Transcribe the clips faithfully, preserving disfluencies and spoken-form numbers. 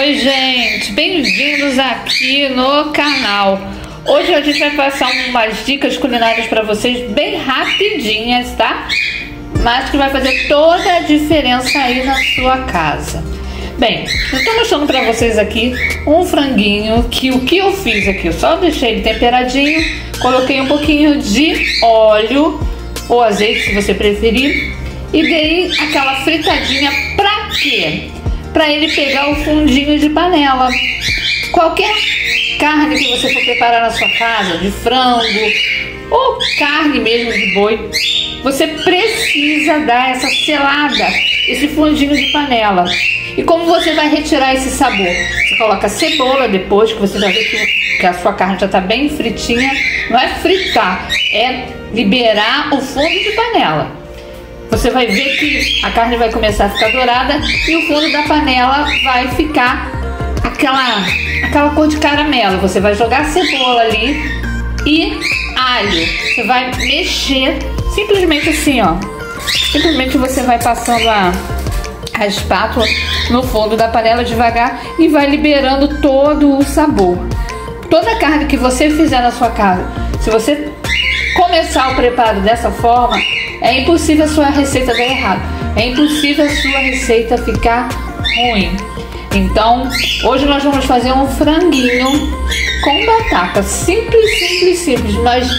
Oi gente, bem-vindos aqui no canal. Hoje a gente vai passar umas dicas culinárias para vocês bem rapidinhas, tá? Mas que vai fazer toda a diferença aí na sua casa. Bem, eu tô mostrando para vocês aqui um franguinho que o que eu fiz aqui, eu só deixei ele temperadinho, coloquei um pouquinho de óleo ou azeite se você preferir e dei aquela fritadinha. Pra quê? Para ele pegar o fundinho de panela. Qualquer carne que você for preparar na sua casa, de frango ou carne mesmo de boi, você precisa dar essa selada, esse fundinho de panela. E como você vai retirar esse sabor? Você coloca cebola depois, que você já vê que, que a sua carne já está bem fritinha. Não é fritar, é liberar o fundo de panela. Você vai ver que a carne vai começar a ficar dourada e o fundo da panela vai ficar aquela, aquela cor de caramelo. Você vai jogar cebola ali e alho. Você vai mexer simplesmente assim, ó. Simplesmente você vai passando a, a espátula no fundo da panela devagar e vai liberando todo o sabor. Toda a carne que você fizer na sua casa, se você começar o preparo dessa forma, é impossível a sua receita dar errado. É impossível a sua receita ficar ruim. Então, hoje nós vamos fazer um franguinho com batata. Simples, simples, simples, mas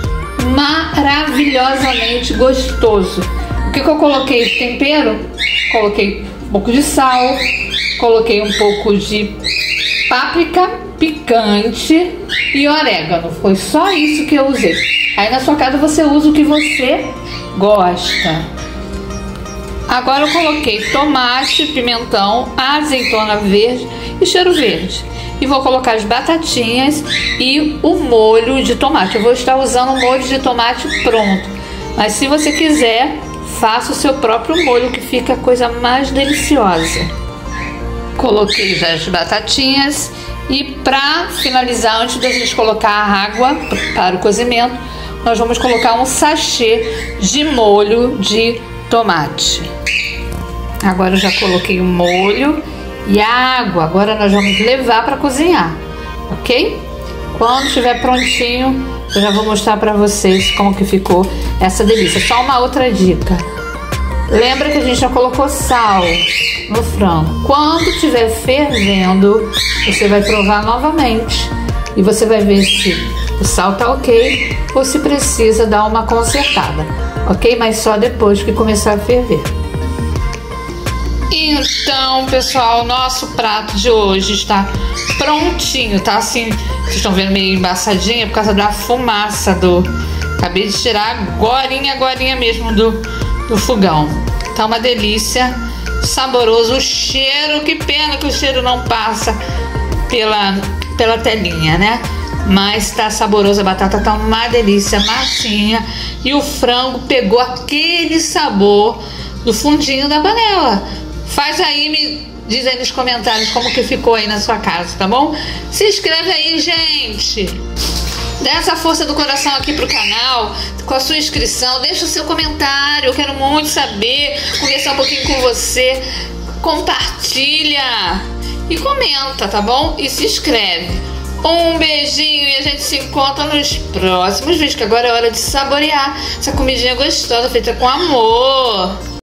maravilhosamente gostoso. O que, que eu coloquei de tempero? Coloquei um pouco de sal, coloquei um pouco de páprica picante e orégano. Foi só isso que eu usei. Aí na sua casa você usa o que você gosta. Agora eu coloquei tomate, pimentão, azeitona verde e cheiro verde. E vou colocar as batatinhas e o molho de tomate. Eu vou estar usando o molho de tomate pronto. Mas se você quiser, faça o seu próprio molho, que fica a coisa mais deliciosa. Coloquei já as batatinhas. E para finalizar, antes da gente colocar a água para o cozimento, nós vamos colocar um sachê de molho de tomate. Agora eu já coloquei o molho e a água. Agora nós vamos levar para cozinhar, ok? Quando estiver prontinho, eu já vou mostrar para vocês como que ficou essa delícia. Só uma outra dica. Lembra que a gente já colocou sal no frango. Quando estiver fervendo, você vai provar novamente e você vai ver se o sal tá ok ou se precisa dar uma consertada, ok? Mas só depois que começar a ferver. Então, pessoal, nosso prato de hoje está prontinho, tá? Assim, vocês estão vendo meio embaçadinha por causa da fumaça do... Acabei de tirar agorinha, agorinha mesmo do, do fogão. Tá uma delícia, saboroso, o cheiro, que pena que o cheiro não passa pela, pela telinha, né? Mas tá saboroso, a batata tá uma delícia, massinha, e o frango pegou aquele sabor do fundinho da panela. Faz aí, me diz aí nos comentários como que ficou aí na sua casa, tá bom? Se inscreve aí, gente! Dá essa força do coração aqui pro canal, com a sua inscrição, deixa o seu comentário, eu quero muito saber, conversar um pouquinho com você, compartilha e comenta, tá bom? E se inscreve. Um beijinho e a gente se encontra nos próximos vídeos, que agora é hora de saborear essa comidinha gostosa feita com amor.